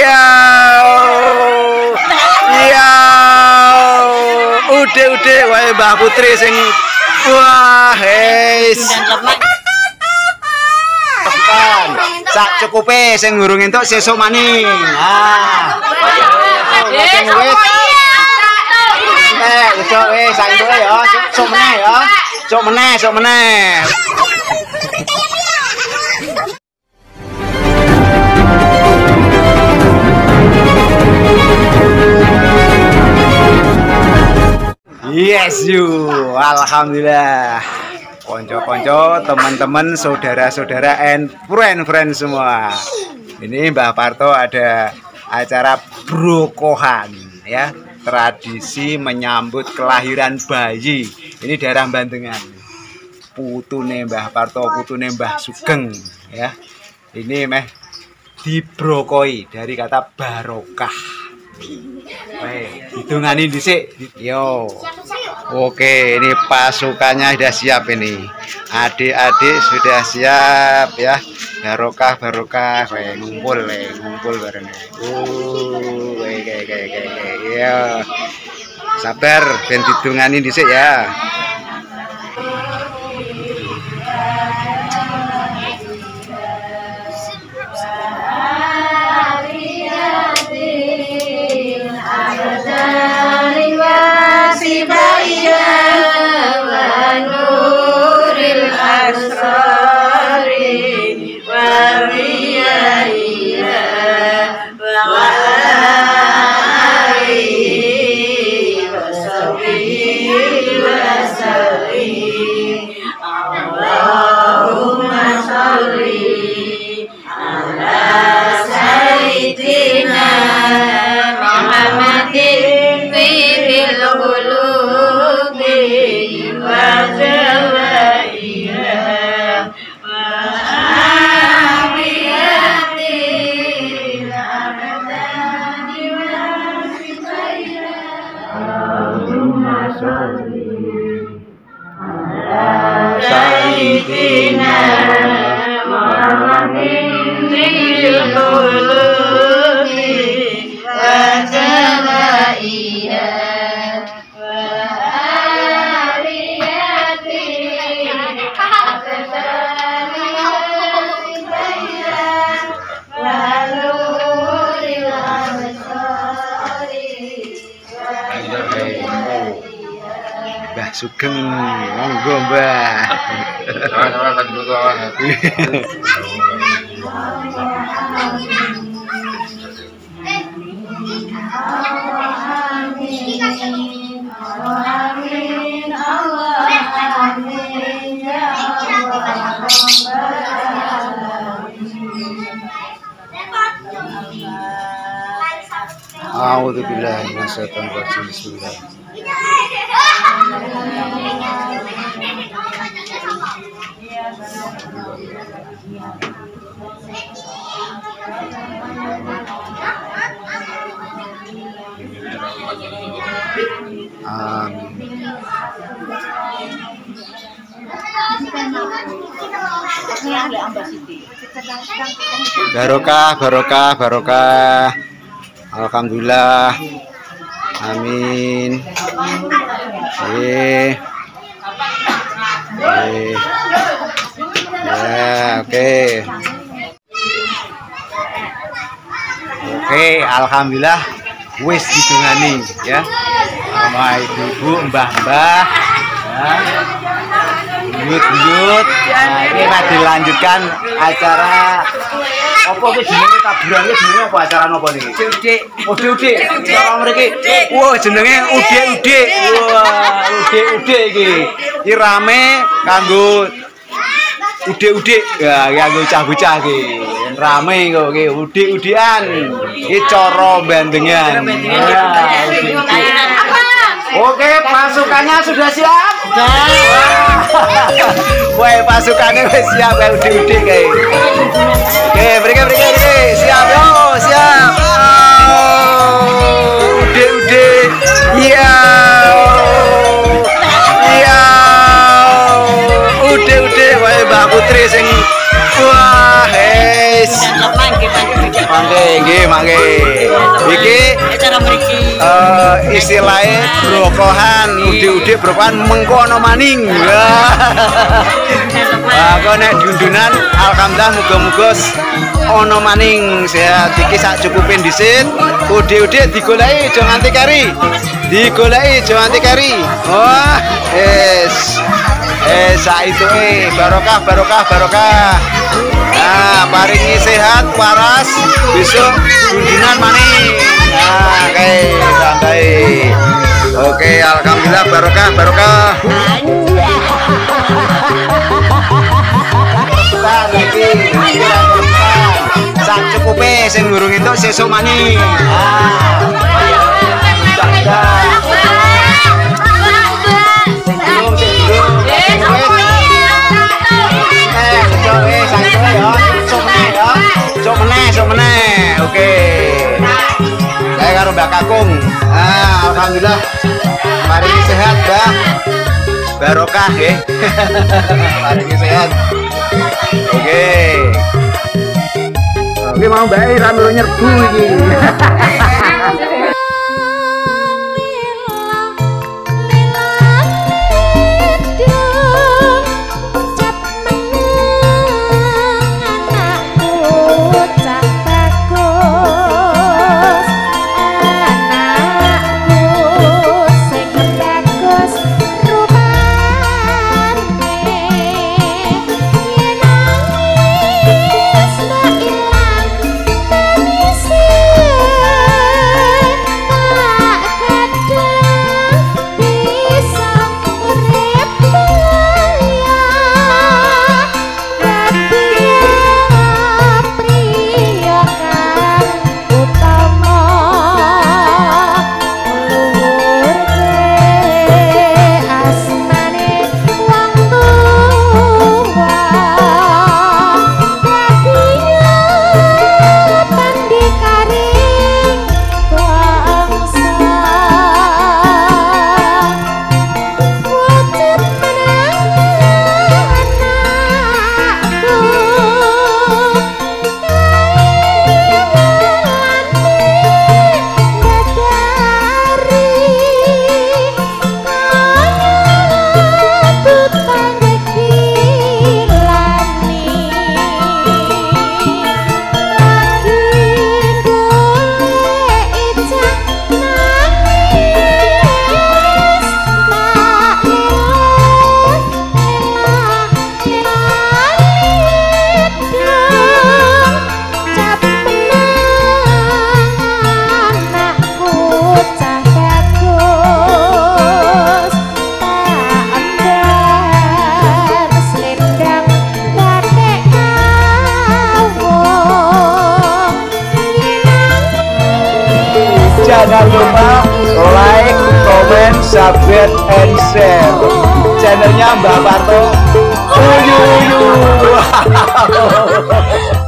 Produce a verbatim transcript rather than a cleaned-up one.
Iya. Iya. Ude-ude wae Mbah Putri sing wah, heis. Kan, sak cukupe sing ngurung entuk sesuk maning. Ah. Sing wis. Eh, iso wis sak entuke ya, sok meneh ya. Sok meneh, sok meneh. Yes you, alhamdulillah. Konco-konco, teman-teman, saudara-saudara, and friend-friend semua. Ini Mbah Parto ada acara brokohan, ya, tradisi menyambut kelahiran bayi. Ini daerah Bandengan. Putune Mbah Parto, putune Mbah Sugeng, ya. Ini meh dibrokoi dari kata barokah. Baik, hitungani dhisik. Yo. Oke, ini pasukannya sudah siap ini. Adik-adik sudah siap ya. Barokah barokah, kayak ngumpul, le, ngumpul bareng. Uh, kayak kayak kayak kayak. Ya. Sabar, ben hitungani dhisik ya. Mbah Sugeng, monggo Mbah. A'udzubillahi minasyaitonir rajim. Bismillah. Amin. Barokah, barokah, barokah. Alhamdulillah. Amin. Eh. Eh. Ya, oke. Oke, alhamdulillah wis ditungani ya. Sama ibu-ibu, mbah-mbah. Ya. Buyut-buyut. Nah, ini nah dilanjutkan acara apa ki jenenge taburan ki jenenge apa acara napa niki? Udik. Udik-udik. Cara mriki. Wah, jenenge udik-udik. Wah, udik-udik iki. Iki rame kanggo udik-udik. Ya, kanggo bocah-bocah iki. Rame kok iki udik-udikan. Iki cara Bandengan. Ya, udik-udik. Oke, pasukannya sudah siap? Sudah. Wah, pasukannya wis siap ya udik-udik kayak. Oke, berikan berikan berikan. Siap yo, siap. Oh, udik-udik. Iya. Iya. Udik-udik wae Mbah Putri sing wah, heis. Mangke nggih, mangke. Iki cara mriki. Eh istilahnya brokohan, udik-udik brokohan mengko ana maning. Wah, kok nek dundunan alhamdulillah muga-muga ana maning sehat iki sak cukupin dhisik. Udik-udik digoleki aja nganti keri. Digoleki aja nganti keri. Wah, es. Eh saituke barokah barokah barokah. Nah, paringi sehat waras besok dundunan maning. Nah, oke, santai. Oke, alhamdulillah barokah barokah. Kita lagi sak cukupe sing durung entuk sesuk maning. Ah. Oke. Saya karo Mbak Kakung. Ah, alhamdulillah. Mari sehat, Mbak. Barokah nggih. Mari sehat. Oke. Oke, mau Mbak ra melu nyerbu iki. Jangan lupa like, comment, subscribe, and share channelnya Mbak Parto. Uyuh, uyuh.